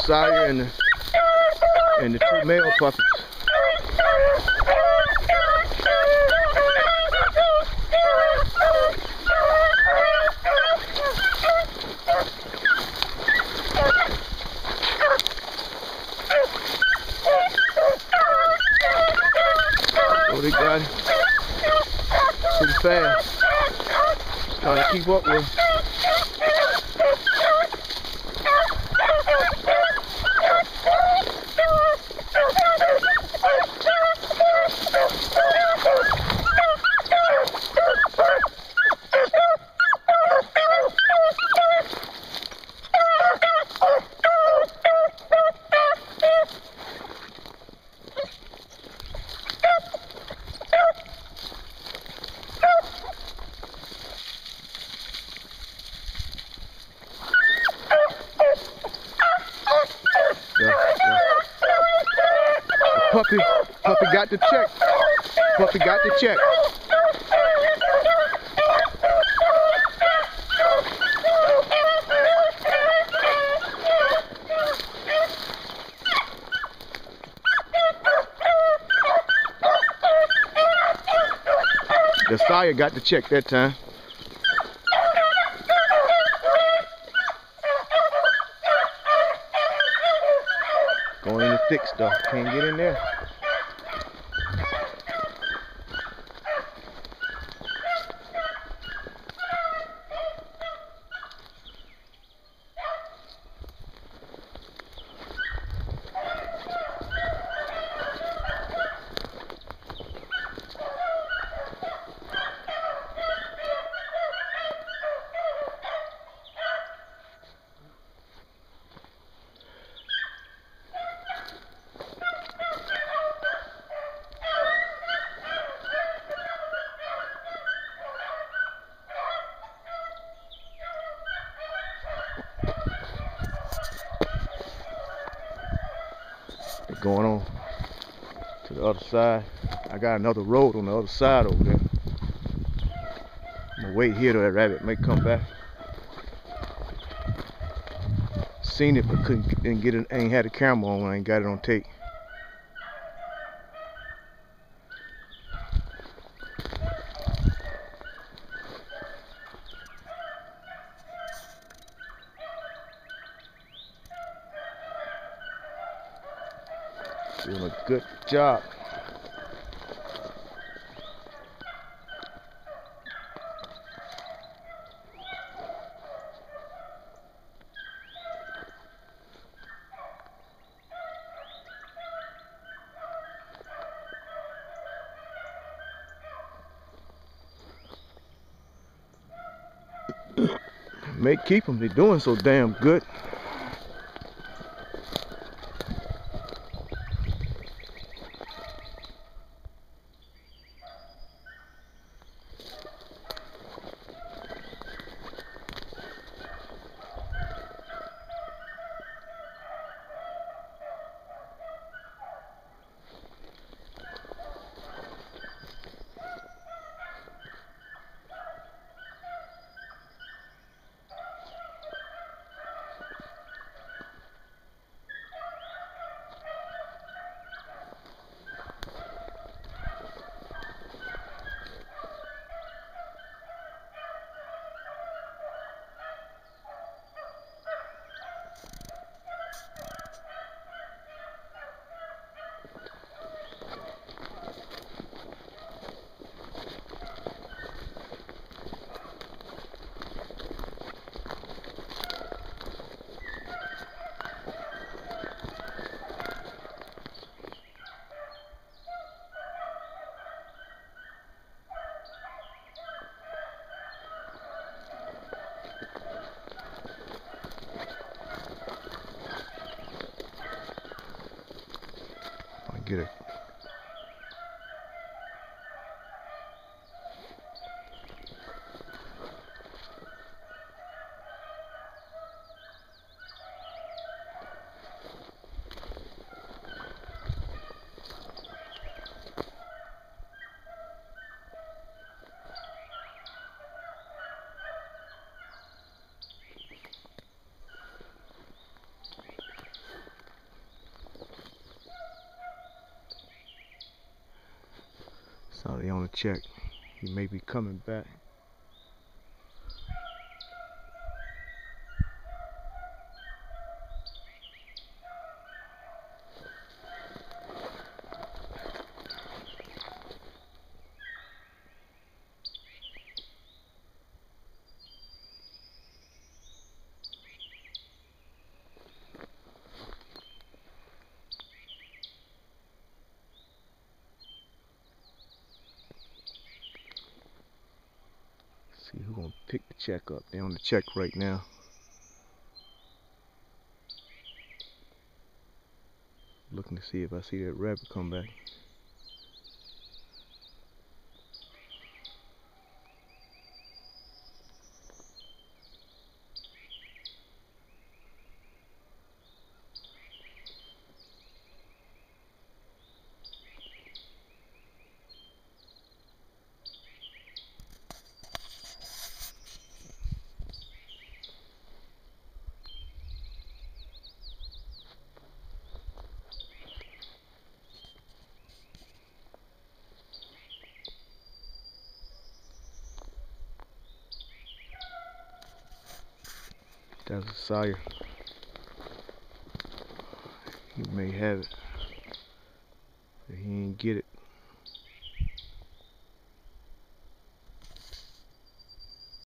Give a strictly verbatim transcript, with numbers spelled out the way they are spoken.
sire and the, and the two male puppies. Oh, they got him pretty fast. Trying to keep up with him. Puppy, puppy got the check. Puppy got the check. The sire got the check that time. Going in the thick stuff, can't get in there. Going on to the other side. I got another road on the other side over there. I'm gonna wait here till that rabbit may come back. Seen it but couldn't didn't get it, ain't had the camera on when I ain't got it on tape. Doing a good job. May keep them, they're doing so damn good. Get it. So they on the check. He may be coming back. See who's gonna pick the check up. They're on the check right now. Looking to see if I see that rabbit come back. That's a sire. He may have it, but he ain't get it.